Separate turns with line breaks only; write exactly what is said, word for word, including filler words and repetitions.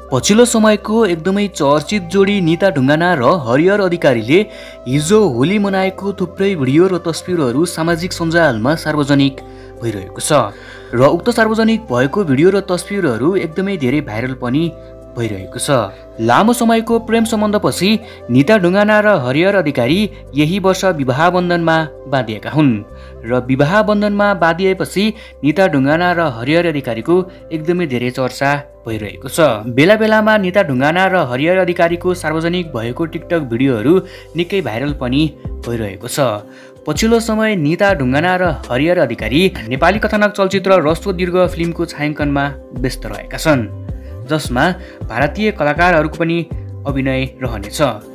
पछिल्लो समयको एकदमै चर्चित जोडी निता ढुङ्गाना र हरिहर अधिकारीले हिजो होली मनाएको थुप्रै भिडियो र तस्बिरहरू सामाजिक सञ्जालमा सार्वजनिक भइरहेको छ र उक्त सार्वजनिक भएको भिडियो र तस्बिरहरू एकदमै धेरै भाइरल पनि भइरहेको छ। लामो समयको प्रेम सम्बन्धपछि निता ढुङ्गाना र हरिहर अधिकारी यही वर्ष विवाह बन्धनमा बाँधिएका हुन् र विवाह बन्धनमा बाँधिएपछि निता ढुङ्गाना र हरिहर अधिकारीको एकदमै धेरै चर्चा भइरहेको छ। बेला बेलामा निता ढुङ्गाना र हरिहर अधिकारीको सार्वजनिक भएको टिकटक भिडियोहरू निकै भाइरल पनि भइरहेको छ। पछिल्लो समय निता ढुङ्गाना र हरिहर अधिकारी नेपाली कथानक चलचित्र ह्रस्व दीर्घ फिल्मको छायाङ्कनमा व्यस्त रहेका छन्, जसमा भारतीय कलाकारहरूको पनि अभिनय रहनेछ।